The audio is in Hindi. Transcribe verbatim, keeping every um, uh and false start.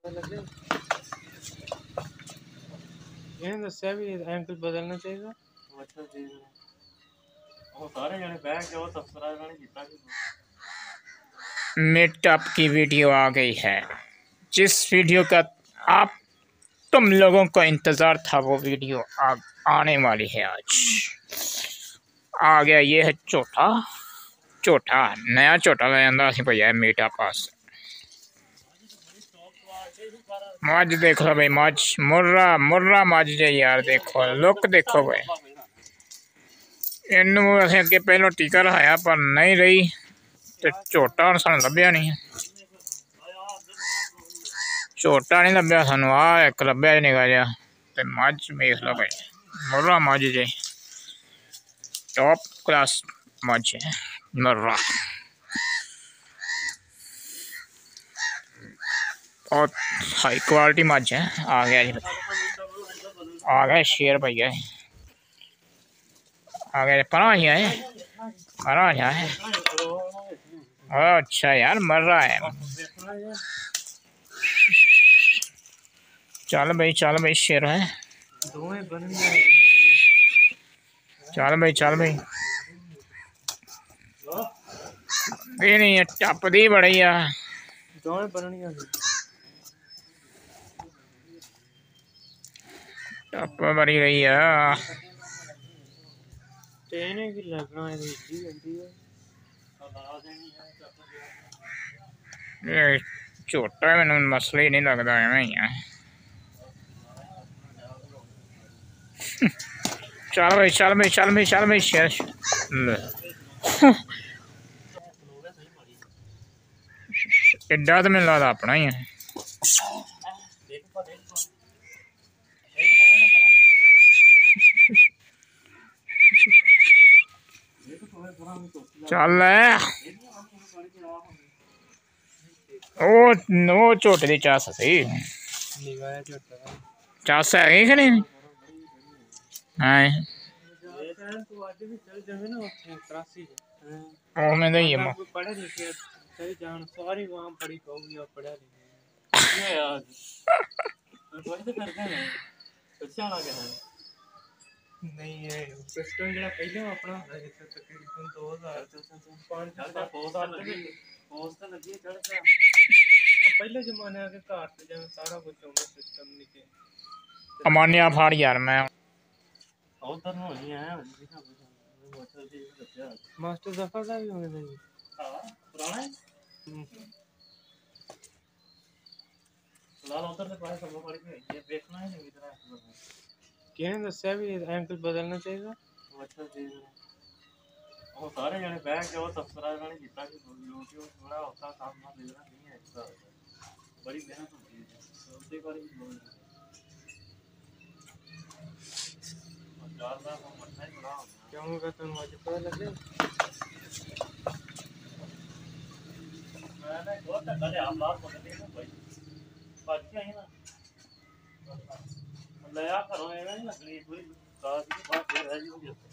लगे ये दस्या भी एंकल बदलना चाहिए। अच्छा जी वो सारे जने बैठ के वो तस्वीर ने जीता मीटअप की वीडियो आ गई है। जिस वीडियो का आप तुम लोगों को इंतज़ार था वो वीडियो आ, आने वाली है। आज आ गया। ये है चोटा चोटा नया चोटा ले आंदा सी भैया मीटअप पास। मज देख लो भाई, मज मुर्रा मुर्रा मज जे यार, देखो लुक देखो भाई। इनू असें अगे पहलों टीका रहाया पर नहीं रही ते झोटा हुण सानूं लभ्या नहीं। झोटा नहीं लभ्या सानूं, आ एक लभ्या निका जिहा ते मज वेख लो भाई, मुर्रा मज जे टॉप क्लास मज है मुर्रा। और हाई क्वालिटी मज है। आ गया जी, आ गया शेर भैया, आ गया परा ही है परा ही है। अच्छा यार मर रहा है। चल भाई चल भाई शेर है। चल भाई चल भाई, ये नहीं है टपदी बड़ी है। टप बड़ी रही है। ये झोटा मैनू मसला ही नहीं लगता है ही है। चल भाई चल भाई चल भाई चल भाई शेर एडा तो मैंने लगता अपना ही है। चल ओ नो झोटे की चस सी चस है कि नहीं? मैं तो ये पढ़े लिखे जान सारी वहां पढ़ी कहूगी और पढ़ा लिखा अच्छा लगे नहीं है सिस्टम जरा पहले अपना है जिससे तकरीबन दो हज़ार पाँच दो साल लगी पोस्ट लगी चढ़ सा पहले जमाने के घर से जब सारा कुछ होना सिस्टम निके अमान्या फाड़ यार मैं उधर हो नहीं है मास्टर जफर का भी होने चाहिए। हां पुराना है लाल उधर से पास सब पड़ी है ये देखना है नहीं इधर कहने दस्या भी एंकल बदलना चाहिए। अच्छा जी वो सारे जने बैठ के वो तस्वीर ने जीता कि यूट्यूब थोड़ा होता काम ना देना नहीं है इसका बड़ी मेहनत होती है उससे बारी बोल ज्यादा हम मत नहीं बड़ा क्यों का तुम मुझे पता लगे मैंने बहुत पहले आप बात कर रहे थे भाई बात क्या है ना नया करो है ना लगनी कोई बात की बात है